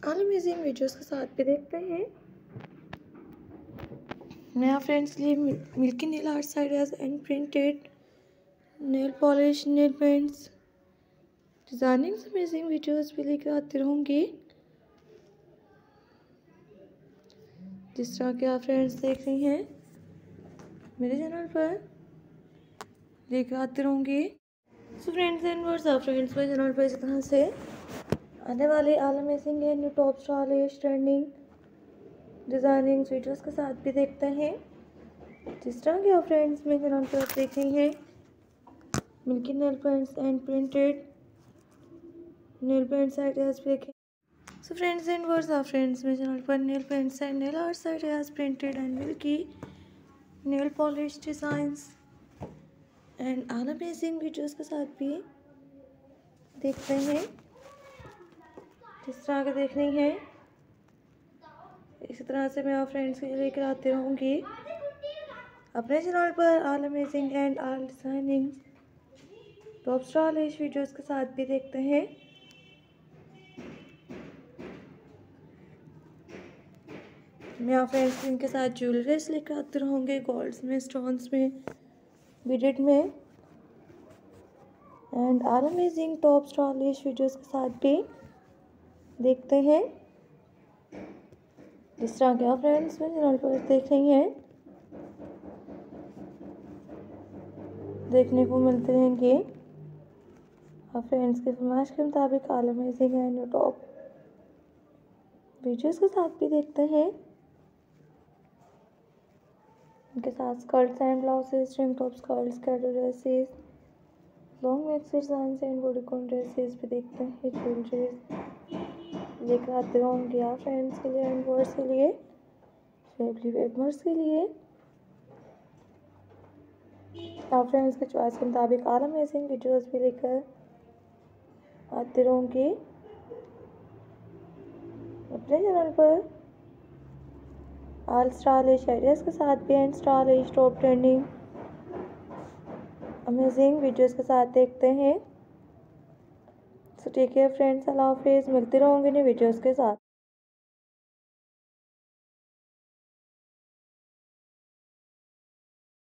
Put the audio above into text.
All amazing videos के साथ भी देखते हैं। मैं आप फ्रेंड्स के लिए milky nail arts ideas and printed nail polish nail paints designing amazing videos भी लेकर आती रहूँगी। जिस तरह के आप फ्रेंड्स देख रही हैं मेरे चैनल पर लेकर आती रहूँगी। सो फ्रेंड्स एंड वर्ड्स आप फ्रेंड्स मेरे चैनल पर इस तरह से आने वाले ऑल अमेजिंग है new top stylish trending designing videos के साथ भी देखते हैं। जिस तरह के आप फ्रेंड्स मेरे चैनल पर आप देख रही हैं milky nail paints and printed nail paints ideas भी देखें। सो फ्रेंड्स एंड वर्ड्स आप फ्रेंड्स मेरे चैनल पर nail paints and nail arts ideas printed and milky nail polish designs and all amazing videos के साथ भी देखते हैं। जिस तरह के देख रही हैं इसी तरह से मैं आप फ्रेंड्स के लिए लेकर आती रहूँगी अपने चैनल पर all amazing and all designing top stylish videos के साथ भी देखते हैं। मैं आप फ्रेंड्स इनके साथ ज्वेलरीज लेकर आती रहूँगी गोल्ड्स में स्टोन्स में बीडेड में and all amazing top stylish videos के साथ भी देखते हैं। जिस तरह के आप फ्रेंड्स मेरे चैनल पर देख रही हैं देखने को मिलते रहेंगे आप फ्रेंड्स की फरमाइश के मुताबिक all amazing and new top videos के साथ भी देखते हैं। इनके साथ skirts and blouses string top skirts कैटो dresses long maxi design and bodycon dresses भी देखते हैं। ज्वेलरीज लेकर आते रहूँगी आप फ्रेंड्स के लिए एंड वर्स के लिए फैमिली मेम्बर्स के लिए आप फ्रेंड्स के चॉइस के मुताबिक ऑल अमेजिंग वीडियोस भी लेकर आती रहूँगी अपने चैनल पर ऑल स्टाइलिश आइडियाज़ के साथ भी and stylish top trending amazing videos के साथ देखते हैं। So take care friends, Allah हाफिज़। मिलते रहूँगी नई वीडियोस के साथ।